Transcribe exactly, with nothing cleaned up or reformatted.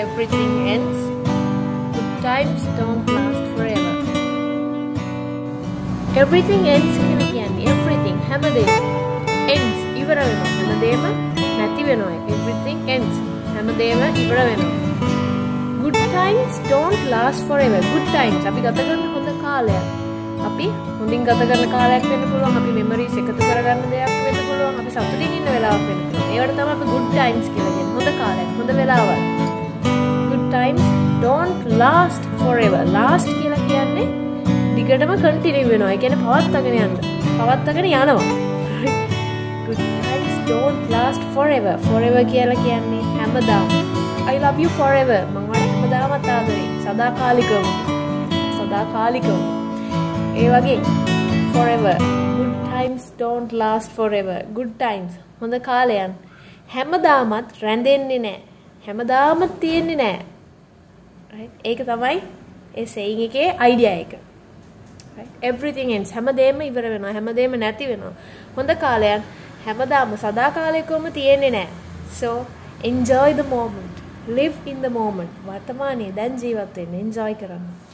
everything ends. Good times don't last forever. Everything ends කියලා කියන්නේ everything හැමදේම ends ඉවර වෙනවා. හැමදේම නැති වෙනවා. Everything ends. හැමදේම ඉවර වෙනවා. Good times don't last forever. Good times අපි ගත කරන හොඳ කාලයක්. අපි හොඳින් ගත කරන කාලයක් වෙන්න පුළුවන්. අපි memories එකතු කරගන්න දෙයක් වෙන්න පුළුවන්. අපි සතුටින් ඉන්න වෙලාවක් වෙන්න පුළුවන්. ඒවට තමයි අපි good times කියලා කියන්නේ. හොඳ කාලයක්, හොඳ වෙලාවක්. Good times don't last forever. Last කියලා කියන්නේ දිගටම continue වෙනවා. ඒ කියන්නේ පවත්වාගෙන යන්න. පවත්වාගෙන යනවා. Good times don't last forever. Forever කියලා කියන්නේ හැමදාම. I love you forever. මම ඔයාලට හැමදාමත් ආදරෙයි. සදාකාලිකව. සදාකාලිකව. ඒ වගේ forever. Good times don't last forever. Good times. හොඳ කාලයන් හැමදාමත් රැඳෙන්නේ නැහැ. හැමදාම තියෙන්නේ නැහැ. right? ඒක තමයි ඒ saying එකේ idea එක. right? Everything ends. හැමදේම ඉවර වෙනවා. හැමදේම නැති වෙනවා. හොඳ කාලයන් හැමදාම සදාකාලිකවම තියෙන්නේ නැහැ. So enjoy the moment. Live in the moment. වර්තමානයේ දැන් ජීවත් වෙන්න enjoy කරන්න.